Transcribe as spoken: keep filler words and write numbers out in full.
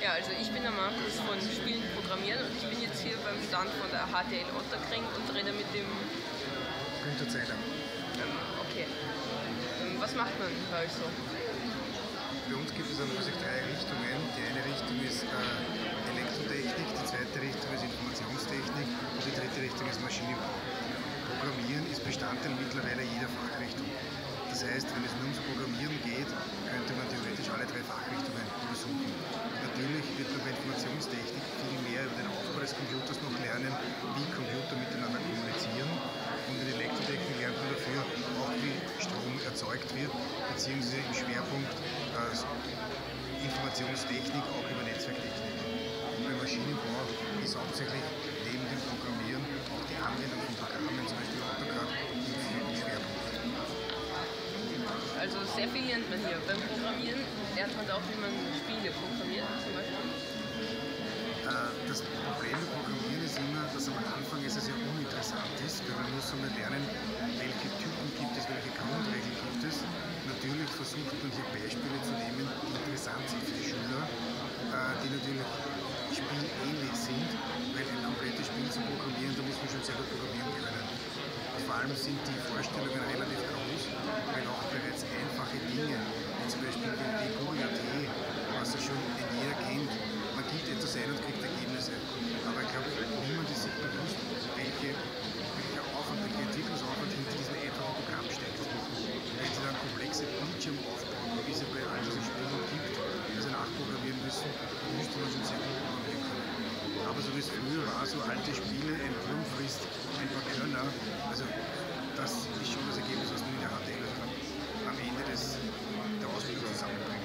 Ja, also ich bin der Markus von Spielen programmieren und ich bin jetzt hier beim Stand von der H T L Ottakring und rede mit dem Günther Zeiler. Ähm, okay. Ähm, was macht man bei euch so? Bei uns gibt es an sich drei Richtungen. Die eine Richtung ist äh, Elektrotechnik, die zweite Richtung ist Informationstechnik und die dritte Richtung ist Maschinenbau. Programmieren ist Bestandteil mittlerweile jeder Fachrichtung. Das heißt, wenn es nur ums Programmieren geht, könnte man theoretisch alle drei Fachrichtungen besuchen. Natürlich wird man bei Informationstechnik viel mehr über den Aufbau des Computers noch lernen, wie Computer miteinander kommunizieren. Und in Elektrotechnik lernt man dafür auch, wie Strom erzeugt wird, beziehungsweise im Schwerpunkt äh, Informationstechnik auch über Netzwerktechnik. Und beim Maschinenbau ist hauptsächlich neben dem Programmieren auch die Anwendung von Programmen, zum Beispiel AutoCAD, im Schwerpunkt. Also sehr viel lernt man hier. Beim Programmieren lernt man auch, wie man Spiele programmiert zum Beispiel. Das Problem mit Programmieren ist immer, dass am Anfang es sehr uninteressant ist, weil man muss einmal lernen, welche Typen gibt es, welche Grundregeln gibt es. Natürlich versucht man hier Beispiele zu nehmen, die interessant sind für die Schüler, die natürlich spielähnlich sind, weil ein komplettes Spiel zu programmieren, da muss man schon selber programmieren können. Vor allem sind die Vorstellungen relativ groß, weil auch bereits einfache Dinge, wie zum Beispiel die Google A T, was ja schon jeder kennt, man gibt etwas ein und kriegt Ergebnisse. Aber ich glaube, niemand ist sich bewusst, welche, welcher Aufwand, welcher Entwicklungsaufwand hinter diesem einfachen Programm steckt. Wenn Sie dann komplexe Bildschirme aufbauen, wie es ja bei all diesen Spielen gibt, die Sie nachprogrammieren müssen, müsste man schon sehr gut programmieren können. Aber so wie es früher war, so alte Spiele, ein Wurm frisst ein paar Körner, also das ist schon das Ergebnis, was man in der H T L am Ende des, der Ausbildung zusammenbringt.